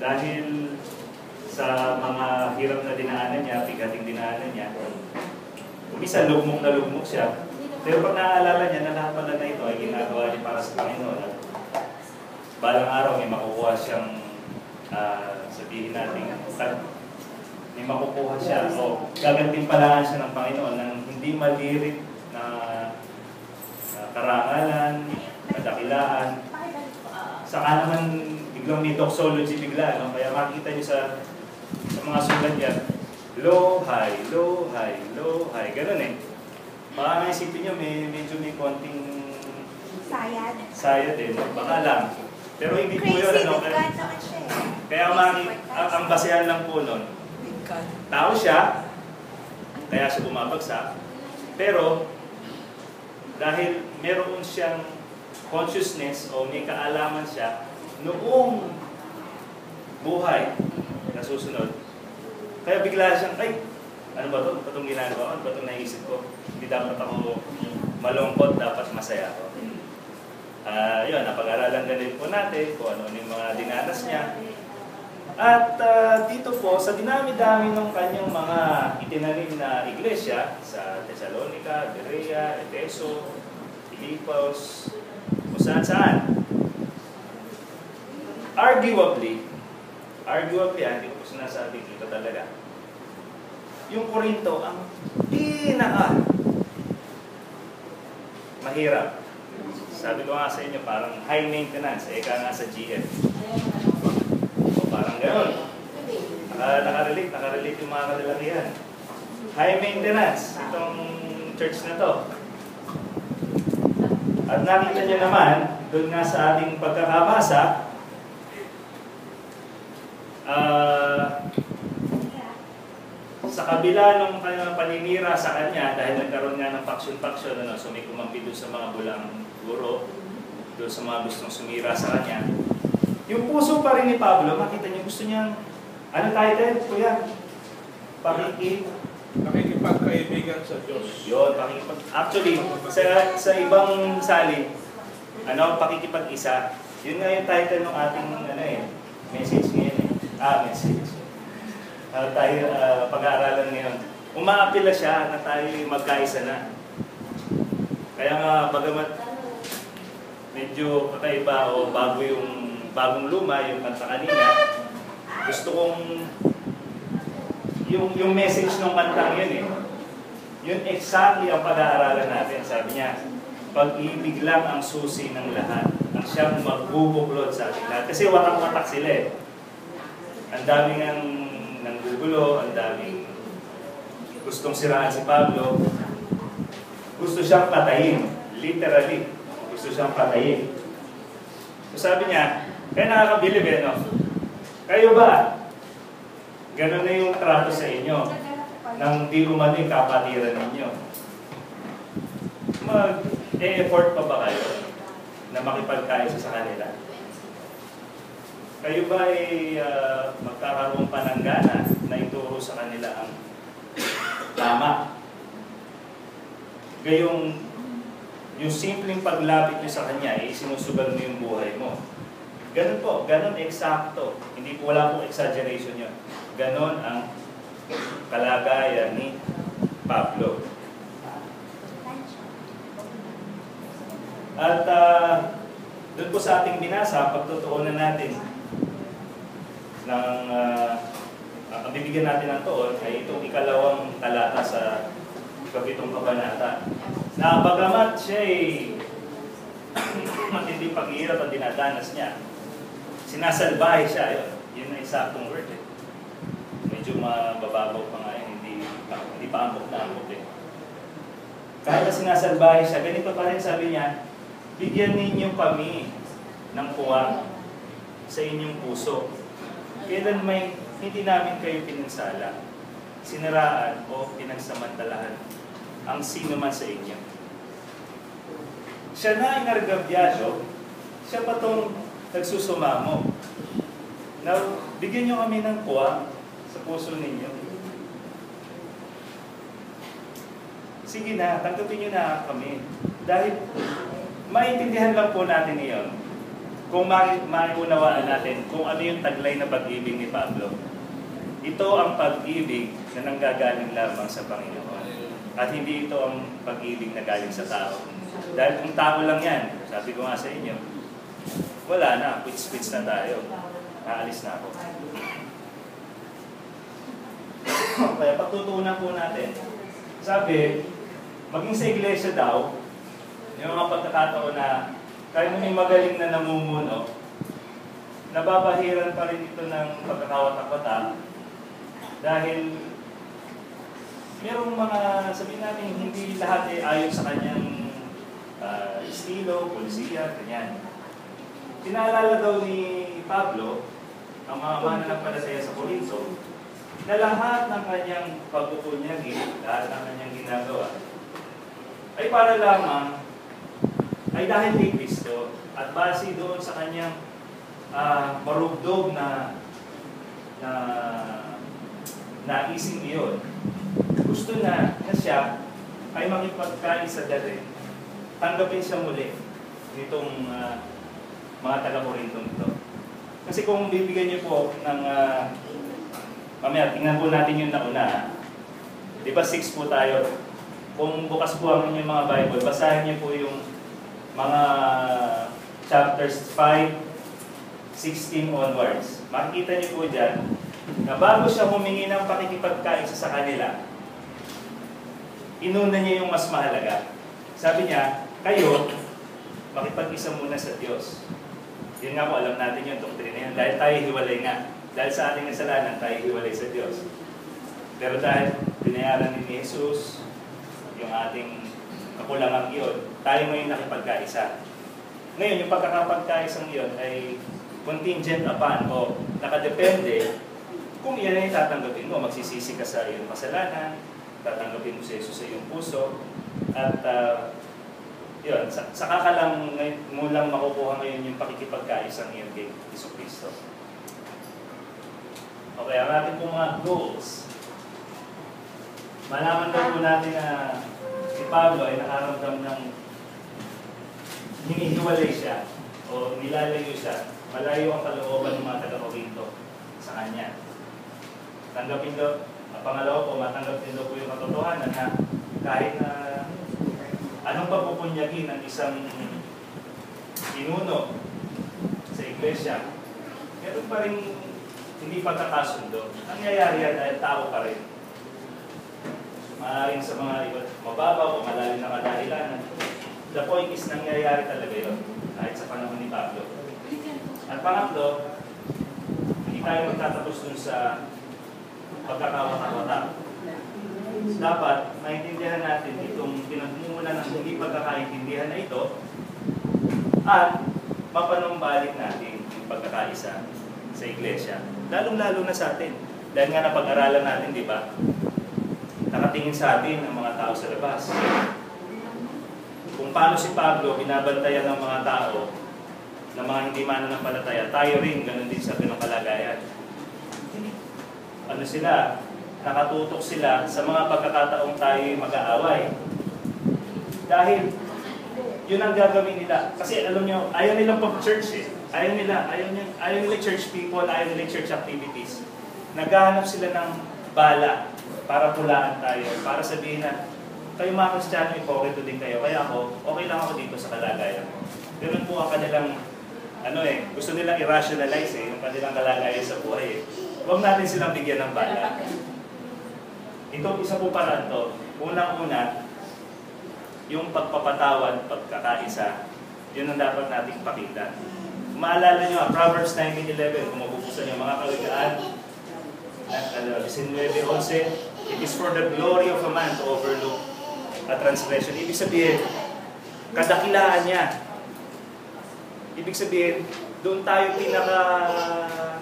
dahil sa mga hirap na dinaanan niya, bigating dinaanan niya, umisa lugmok na lugmok siya. Pero pag naaalala niya na lahat pala na ito ay ginagawa niya para sa Panginoon, at balang araw may makukuha siyang, sabihin natin, may makukuha siya o gagantimpalaan siya ng Panginoon ng hindi malirit na karangalan, kadakilaan. Saka naman biglang may doxology bigla, no? Kaya makikita niyo sa mga sulat yan, low, high, low, high, low, high. Ganun eh. Baka naisipin nyo, medyo may konting sayad eh. Baka lang. Pero hindi po yun. Ano, kaya ang basehan lang po nun, tao siya, kaya siya bumabagsak. Pero, dahil meron siyang consciousness o may kaalaman siya noong buhay na susunod. Kaya bigla siyang, ay, ano ba ito? Itong ginagawa ko? Ano ba itong naisip ko? Hindi dapat ako malungkot, dapat masaya ako. Yun, napag-aralan na rin po natin kung ano yung mga dinanas niya. At dito po, sa dinami-dami ng kanyang mga itinanim na iglesia, sa Thessalonica, Berea, Efeso, Filipos, kung saan-saan. Arguably, hindi ko po sinasabi dito talaga, yung Corinto ang pinaka mahirap. Sabi ko nga sa inyo, parang high maintenance, eka nga sa GF. O parang gano'n. Nakarelate yung mga kalalakihan. High maintenance, itong church na to. At nakita nyo naman, doon nga sa ating pagkakabasa, sa kabila ng kanyang paninira sa kanya, dahil nagkaroon nga ng paksyon-paksyon, so may kumampi doon sa mga bulang guro, doon sa mga gustong sumira sa kanya. Yung puso pa rin ni Pablo, makita niyo, gusto niyang, ano title, kuya? Pakikipagkaibigan sa Diyos. Yun, actually, sa ibang salin, pakikipag-isa. Yun nga yung title ng ating message ngayon eh. Message. Tayo pag-aaralan ngayon. Umaapila siya na tayo magkaisa na. Kaya nga, bagamat medyo kakaiba o bagong luma, yung kanta kanina, gusto kong yung message ng kantang yun eh. Yun exactly ang pag-aaralan natin. Sabi niya, pag-ibig lang ang susi ng lahat. Ang siyang magbubuklod sa ating lahat. Kasi watak-watak sila eh. Ang daming nanggugulo, ang daming gustong siraan si Pablo. Gusto siyang patayin. Literally. Gusto siyang patayin. So sabi niya, kaya nakakabilib eh, no? Kayo ba? Ganun na yung trato sa inyo nang di umano yung kapatiran ninyo. Mag-e-effort pa ba kayo na makipagkaisa sa kanila? Kayo ba ay magkakaroon pa ng gana na ituro sa kanila ang tama? Gayong yung simpleng paglapit nyo sa kanya ay sinusugal mo yung buhay mo. Ganun po, ganun eksakto. Hindi po, wala pong exaggeration yun. Ganon ang kalagayan ni Pablo. At doon po sa ating binasa, pagtutuunan natin ang bibigyan natin ng tuon ay itong ikalawang talata sa ikapitong kabanata. Na bagamat siya ay matinding paghihirap at dinadanas niya, sinasalbahe siya. Yun ang eksaktong word eh. Medyo mabababaw pa nga yun, hindi pa amok na amok eh. Kahit na sinasalbahe siya, ganito pa rin sabi niya, bigyan ninyo kami ng puwang sa inyong puso. Kailan may hindi namin kayo pinansala, siniraan o pinagsamantalahan ang sino man sa inyo. Siya na ang nargabyado, siya pa itong nagsusumamo. Now, bigyan nyo kami ng puwang sa puso ninyo. Sige na, tanggapin nyo na kami. Dahil maintindihan lang po natin iyon kung maiunawaan natin kung ano yung taglay na pag-ibig ni Pablo. Ito ang pag-ibig na nanggagaling lamang sa Panginoon. At hindi ito ang pag-ibig na galing sa tao. Dahil kung tao lang yan, sabi ko nga sa inyo, wala na, quits na tayo. Aalis na ako. Kaya pagtutunan po natin, sabi, maging sa iglesia daw, yung mga pagkakataon na kahit may magaling na namumuno, nababahiran pa rin ito ng pagkakawatak-watak dahil merong mga, sabihin natin, hindi lahat ay ayon sa kanyang estilo, polisiya, ganyan. Pinaalala daw ni Pablo, ang mga mananampalataya sa Corinto, na lahat ng kanyang pagpupunyagi, lahat ng kanyang ginagawa, ay para lamang, ay dahil kay Kristo, at base doon sa kanyang marugdog na naising iyon, gusto na siya ay makipagkaisa rin, tanggapin siya muli nitong mga taga-Corintong ito. Kasi kung bibigyan niyo po ng mamaya, tingnan po natin yung nauna. Di ba 6 po tayo? Kung bukas po ang inyong mga Bible, basahin niyo po yung mga chapters 5, 16 onwards. Makikita niyo po dyan na bago siya humingi ng pakikipagkaisa sa kanila, inuna niya yung mas mahalaga. Sabi niya, kayo, makipag-isa muna sa Diyos. Yun nga po, alam natin yung doktrina yun. Dahil tayo hiwalay nga. Dahil sa ating kasalanan, tayo hiwalay sa Diyos. Pero dahil binayaran ni Jesus yung ating kakulangang iyon, tayo ngayon nakipagkaisa. Ngayon, yung pagkakapagkaisang iyon ay contingent upon o nakadepende kung iyan ay tatanggapin mo. Magsisisi ka sa iyong kasalanan, tatanggapin mo si Jesus sa iyong puso, at yun, saka ka lang mo lang makukuha ngayon yung pakikipagkaisang iyon kay Jesucristo. Okay, ang ating pong mga goals. Malaman daw po natin na si Pablo ay nakaramdam ng hinihiwalay siya o nilalayo siya. Malayo ang kalooban ng mga taga-Corinto sa kanya. Tanggapin daw, pangalawa po, matanggapin daw po yung katotohanan na kahit na anong papupunyagin ng isang pinuno sa iglesia, meron pa rin hindi pagkakasundo. Nangyayari yan dahil tao pa rin. Maaaring sa mga iba, mababaw o malalim na kadahilanan. The point is, nangyayari talaga yun kahit sa panahon ni Pablo. At pangatlo, hindi tayo magtatapos dun sa pagkakawatak-watak. Dapat maintindihan natin itong pinagmumulan ng hindi pagkakaintindihan na ito at mapanumbalik natin yung pagkakaisa sa iglesia. Lalong-lalo na sa atin. Dahil nga napag-aralan natin, di ba? Nakatingin sa atin ang mga tao sa labas. Kung paano si Pablo binabantayan ng mga tao, ng mga hindi mananampalataya, tayo rin, ganun din sa ganung kalagayan. Ano sila? Nakatutok sila sa mga pagkakataong tayo mag-aaway. Dahil yun ang gagawin nila. Kasi alam nyo, ayaw nilang pag-church eh. Ayaw nila church people, ayaw nila church activities. Naghahanap sila ng bala para pulaan tayo, para sabihin na, kayo mga Kristiyano, ipokrito din kayo. Kaya ako, okay lang ako dito sa kalagayan ko. Ganun po ang kanilang, gusto nilang i-rationalize yung kanilang kalagayan sa buhay eh. Huwag natin silang bigyan ng bala. Ito, isa po paraan to. Unang-una, yung pagpapatawad, pagkakaisa, yun ang dapat nating pakita. Maalala nyo, Proverbs 19:11, kung mabubusan nyo mga kawigaan, 19:11, it is for the glory of a man to overlook a transgression. Ibig sabihin, kadakilaan niya. Ibig sabihin, doon tayo